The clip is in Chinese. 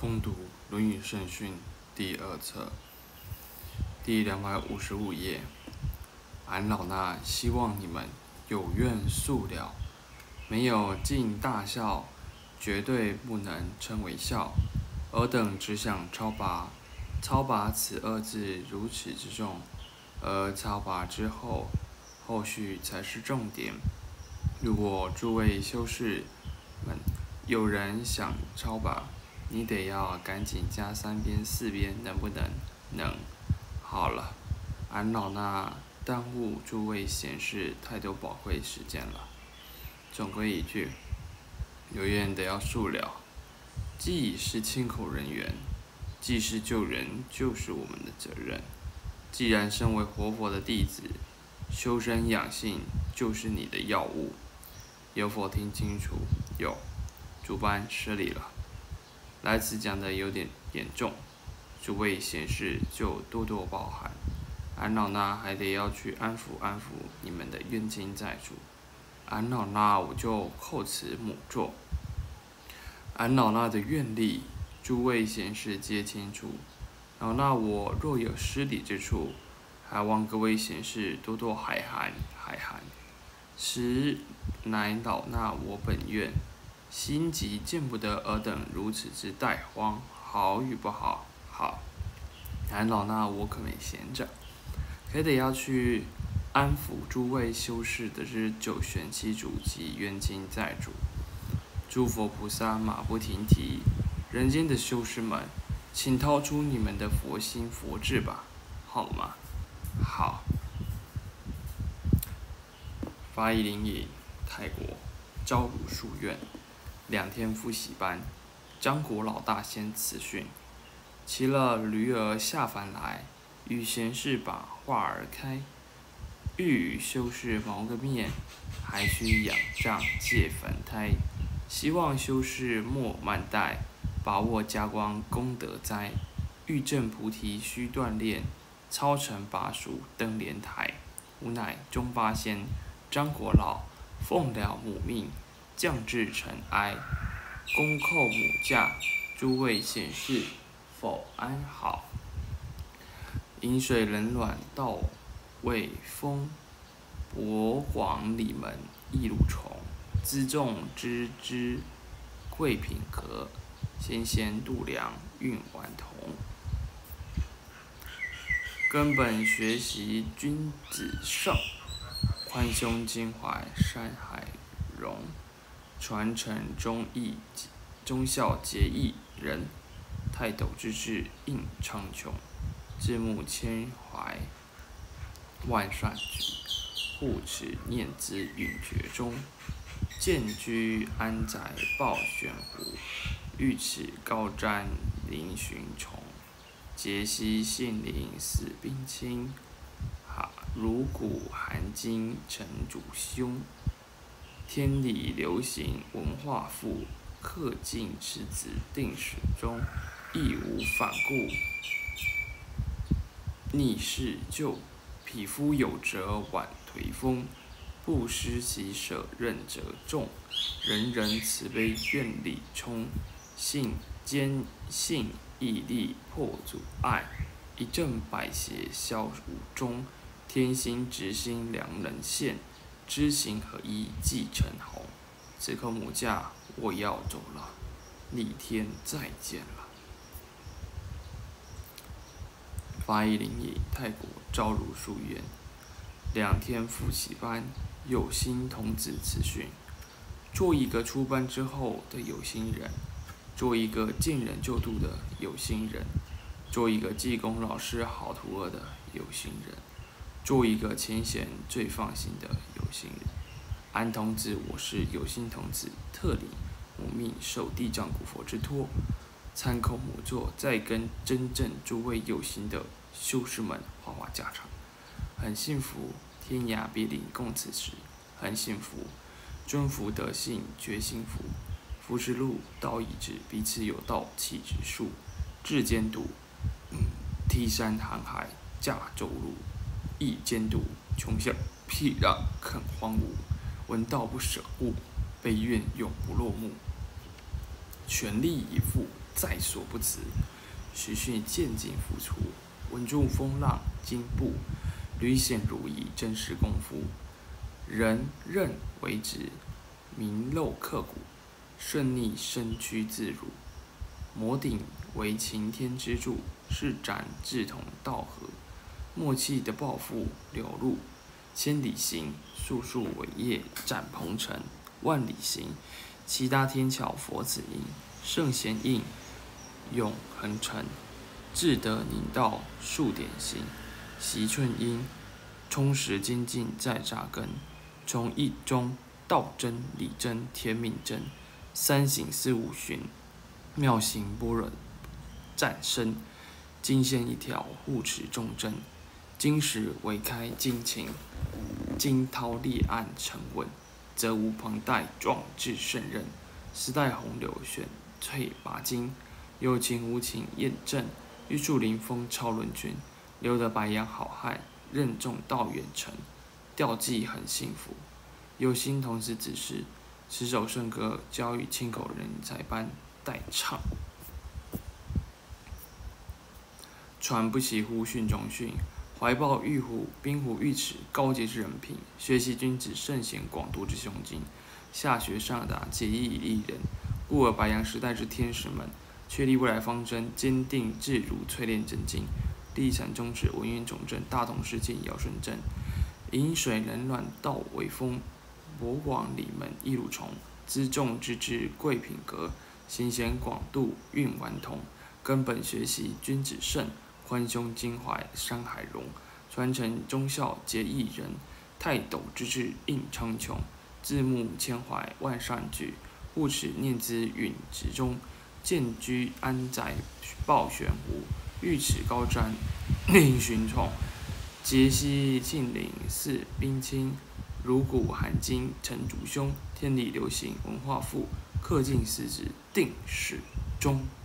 攻读《论语圣训》第二册第255页。俺老衲希望你们有愿速了，没有尽大孝，绝对不能称为孝。尔等只想超拔此二字如此之重，而超拔之后，后续才是重点。如果诸位修士们有人想超拔，你得要赶紧加3边4边，能不能？能。好了，俺老衲耽误诸位贤士太多宝贵时间了。总归一句，有愿得要速了。既是亲口人缘，济世救人就是我们的责任。既然身为活佛的弟子，修身养性就是你的要务。有否听清楚？有。诸班失礼了。来此讲的有点严重，诸位贤士就多多包涵。俺老衲还得要去安抚安抚你们的冤亲债主。俺老衲我就叩辞母座。俺老衲的愿力，诸位贤士皆清楚。老衲我若有失礼之处，还望各位贤士多多海涵。实乃老衲我本愿。心急见不得尔等如此之怠荒，好与不好？好。俺老衲我可没闲着，可得要去安抚诸位修士的之九玄七主及冤亲债主。诸佛菩萨马不停蹄，人间的修士们，请掏出你们的佛心佛智吧，好吗？好。发一灵隐，泰国朝如书院，2天复习班，张国老大仙辞训。骑了驴儿下凡来，与贤士把话儿开。欲与修士谋个面，还需仰仗借凡胎。希望修士莫慢待，把握加光功德灾。欲证菩提须锻炼，超尘拔俗登莲台。吾乃中八仙张国老，奉了母命，降至尘埃，恭叩母驾。诸位贤士否安好？饮水冷暖道未丰，博广里门一路虫。辎重枝枝贵品格，纤纤度量运顽童。根本学习君子圣，宽胸襟怀山海容。传承忠孝节义人，泰斗之志应苍穹。自牧谦怀万善举，护持念兹允绝中。荐居安宅抱玄壶，玉齿高瞻临寻虫。节息杏林似冰清，如骨含金成主兄。天理流行文化富，恪尽赤子定始终。义无反顾逆世旧，匹夫有责晚颓风。不施其舍任则重，人人慈悲愿力充。坚信毅力破阻碍，一正百邪消无踪。天心直心良人现，知行合一继承弘。此刻母驾我要走了，逆天再见了。发一灵隐，泰国朝如书院，2天复习班，有心童子辞训。做一个出班之后的有心人，做一个见人就度的有心人，做一个济公老师好徒儿的有心人，做一个前贤最放心的有心人。安童子我是有心童子，特领母命受地藏古佛之托，参口母座，再跟真正诸位有心的修士们话话家常。很幸福，天涯别离共此时。很幸福，尊福德性觉幸福。福是路，道亦知，彼此有道，气之术。志坚笃，梯山航海驾舟路。亦坚笃，穷巷僻壤肯荒芜。闻道不舍故，悲愿永不落幕。全力以赴， 在所不辞。时训渐进复出，稳住风浪经步，屡显如意真实功夫。人任为直，名漏刻骨，顺逆身躯自如。摩顶为擎天之柱，是展志同道合。默契的抱负流露，千里行，树树伟业展鹏程。万里行，七大天桥佛子迎。圣贤应，永恒成。志得宁道数点行，习寸阴，充实精进再扎根。从一中道真理真天命真，三省四五旬，妙行般若战身。金线一条护持众真，金石为开金琴，惊涛立岸沉稳，责无旁贷壮志胜任。时代洪流选翠拔金，有情无情验证。玉树临风超伦君，留得白羊好汉，任重道远程。调剂很幸福，有心同时指示，此首圣歌交予亲口人才般代唱。传不习乎训中训，怀抱玉壶冰壶玉齿高洁之人品，学习君子圣贤广度之胸襟，下学上达，结义以利人。故而白羊时代之天使们，确立未来方针，坚定志如淬炼真经，立产宗旨，文渊炯正，大同世界尧舜正。饮水冷暖道为风，博广礼门一蠕虫。辎重之至贵品格，行贤广度运顽童。根本学习君子圣，宽胸襟怀山海容。传承忠孝节义人，泰斗之志应苍穹。自牧谦怀万善举，护持念兹允直中。荐居安宅抱玄壶，玉齿高瞻令寻宠。节溪近邻似冰清，如古含金承祖兄。天理流行文化赋，恪尽嗣职定始终。